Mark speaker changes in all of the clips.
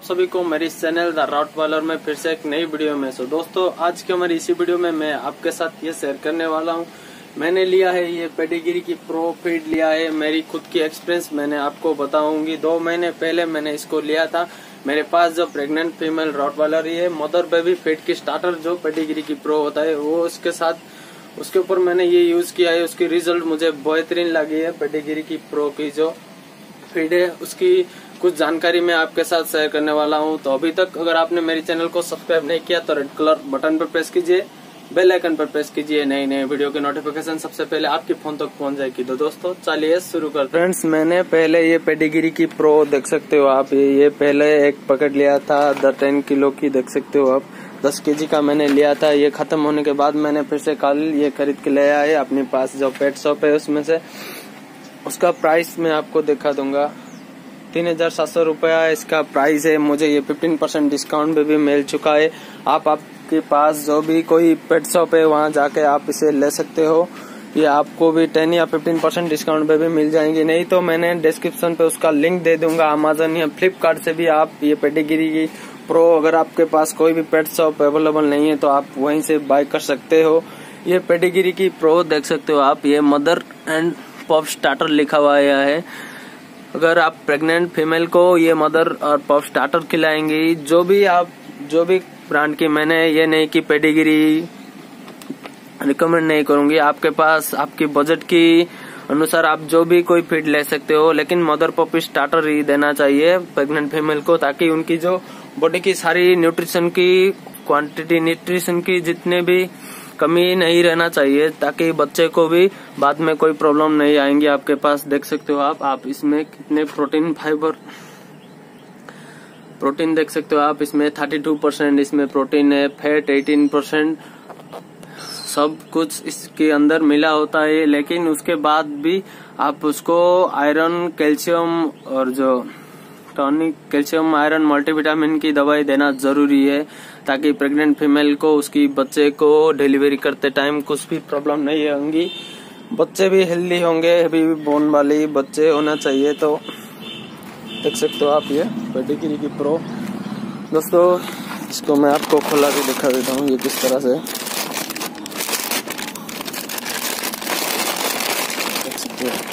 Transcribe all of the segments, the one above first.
Speaker 1: सभी को मेरी चैनल द रॉटवाइलर में फिर से एक नई वीडियो में। दोस्तों आज की हमारी इसी वीडियो में मैं आपके साथ ये शेयर करने वाला हूँ। मैंने लिया है ये पेडिग्री की प्रो फीड लिया है। मेरी खुद की एक्सपीरियंस मैंने आपको बताऊंगी। 2 महीने पहले मैंने इसको लिया था। मेरे पास जो प्रेग्नेंट फीमेल रॉटवाइलर है, मदर बेबी फीड की स्टार्टर जो पेडिग्री की प्रो होता है वो उसके साथ उसके ऊपर मैंने ये यूज किया है। उसकी रिजल्ट मुझे बेहतरीन लगी है। पेडिग्री की प्रो की जो फीड है उसकी कुछ जानकारी मैं आपके साथ शेयर करने वाला हूं। तो अभी तक अगर आपने मेरे चैनल को सब्सक्राइब नहीं किया तो रेड कलर बटन पर प्रेस कीजिए, बेल आइकन पर प्रेस कीजिए। नई नई वीडियो की नोटिफिकेशन सबसे पहले आपके फोन तक पहुंच जाएगी। तो दोस्तों चलिए शुरू करते हैं। फ्रेंड्स मैंने पहले ये पेडिग्री की प्रो देख सकते हो आप, ये पहले एक पकड़ लिया था 10 किलो की, देख सकते हो आप 10 केजी का मैंने लिया था। ये खत्म होने के बाद मैंने फिर से कल ये खरीद के ले आए अपने पास जो पेट शॉप है उसमें से। उसका प्राइस मैं आपको दिखा दूंगा, 3700 रुपया इसका प्राइस है। मुझे ये 15% डिस्काउंट भी मिल चुका है। आपके पास जो भी कोई पेट शॉप है वहाँ जाके आप इसे ले सकते हो। ये आपको भी 10 या 15% डिस्काउंट पे भी मिल जाएंगे। नहीं तो मैंने डिस्क्रिप्शन पे उसका लिंक दे दूंगा। अमेजन या फ्लिपकार्ट से भी आप ये पेडिग्री की प्रो, अगर आपके पास कोई भी पेट शॉप अवेलेबल नहीं है तो आप वहीं से बाय कर सकते हो। ये पेडिग्री की प्रो देख सकते हो आप, ये मदर एंड पॉप स्टार्टर लिखा हुआ है। अगर आप प्रेग्नेंट फीमेल को ये मदर और पॉप स्टार्टर खिलाएंगे, जो भी ब्रांड की, मैंने ये नहीं कि पेडिग्री रिकमेंड नहीं करूंगी। आपके पास आपकी बजट की अनुसार आप जो भी कोई फीड ले सकते हो, लेकिन मदर पॉप स्टार्टर ही देना चाहिए प्रेग्नेंट फीमेल को, ताकि उनकी जो बॉडी की सारी न्यूट्रिशन की क्वांटिटी, न्यूट्रिशन की जितने भी कमी नहीं रहना चाहिए, ताकि बच्चे को भी बाद में कोई प्रॉब्लम नहीं आएंगी। आपके पास देख सकते हो आप इसमें कितने प्रोटीन देख सकते हो आप। इसमें 32% इसमें प्रोटीन है, फैट 18%, सब कुछ इसके अंदर मिला होता है। लेकिन उसके बाद भी आप उसको आयरन, कैल्शियम और जो टॉनिक, कैल्शियम, आयरन, मल्टीविटामिन की दवाई देना जरूरी है, ताकि प्रेग्नेंट फीमेल को, उसकी बच्चे को डिलीवरी करते टाइम कुछ भी प्रॉब्लम नहीं होंगी। बच्चे भी हेल्दी होंगे, अभी बोन वाले बच्चे होना चाहिए। तो देख सकते हो आप ये पेडिग्री की प्रो। दोस्तों इसको मैं आपको खोला के दिखा देता हूँ ये किस तरह से, देख सकते हो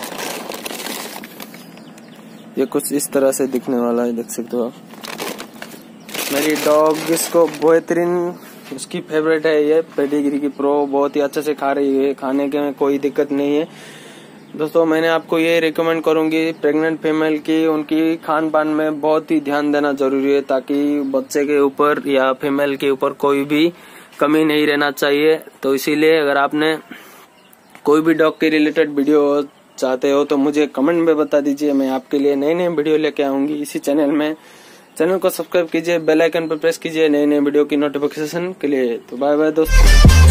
Speaker 1: ये कुछ इस तरह से दिखने वाला है, देख सकते हो आप। मेरी डॉग इसको बेहतरीन, उसकी फेवरेट है ये पेडिग्री की प्रो, बहुत ही अच्छे से खा रही है, खाने के में कोई दिक्कत नहीं है। दोस्तों मैंने आपको ये रिकमेंड करूंगी प्रेग्नेंट फीमेल की, उनकी खान पान में बहुत ही ध्यान देना जरूरी है, ताकि बच्चे के ऊपर या फीमेल के ऊपर कोई भी कमी नहीं रहना चाहिए। तो इसीलिए अगर आपने कोई भी डॉग के रिलेटेड वीडियो चाहते हो तो मुझे कमेंट में बता दीजिए। मैं आपके लिए नई नई वीडियो लेके आऊंगी इसी चैनल में। चैनल को सब्सक्राइब कीजिए, बेल आइकन पर प्रेस कीजिए नई नई वीडियो की नोटिफिकेशन के लिए। तो बाय बाय दोस्तों।